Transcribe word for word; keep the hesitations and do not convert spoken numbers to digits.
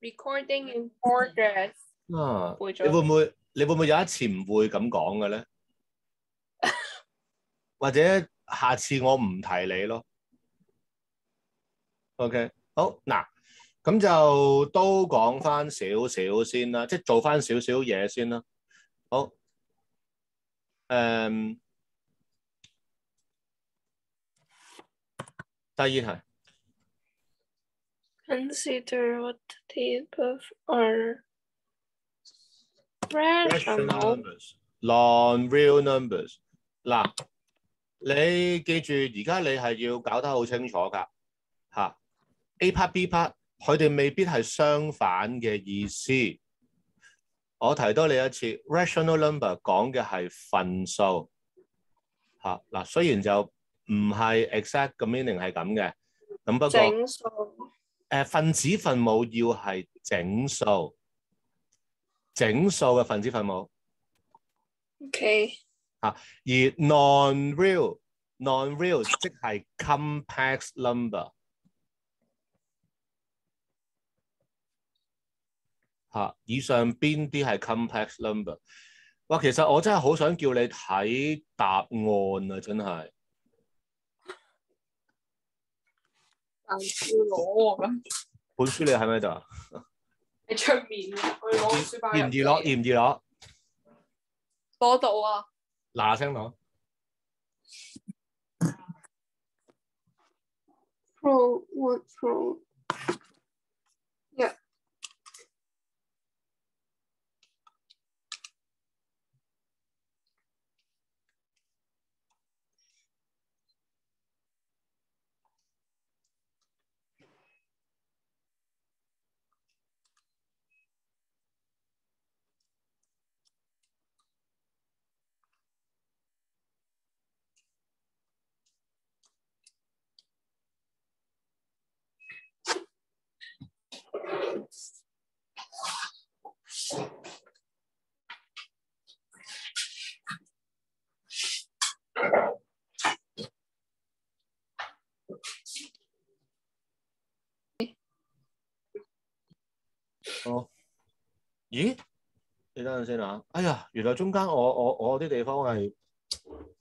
recording in progress。 啊，你會唔會你會唔會有一次唔會咁講嘅咧？或者下次我唔提你咯。OK， 好嗱，咁就都講翻少少先啦，即係做翻少少嘢先啦。好，誒、第二題。 Consider what type of are rational non-real numbers。嗱，你記住，而家你係要搞得好清楚㗎嚇。A part B part，佢哋未必係相反嘅意思。我提多你一次 ，rational number 講嘅係份數嚇。嗱，雖然就唔係 exact 嘅 meaning 係咁嘅，咁不過整數誒分子分母要係整數，整數嘅分子分母。 OK。 啊，而 non-real non-real 即係 complex number。嚇，以上邊啲係 complex number？ 哇，其實我真係好想叫你睇答案啊！真係。 但要攞咁。 本書你喺咪度啊？ 喺出面啊！我要攞書包入。 易唔易攞？易唔易攞？ 攞到啊！ 嗱嗱聲攞。 Pro what pro？ Yeah。 哦，咦？你等陣先啊！哎呀，原來中間我我我啲地方係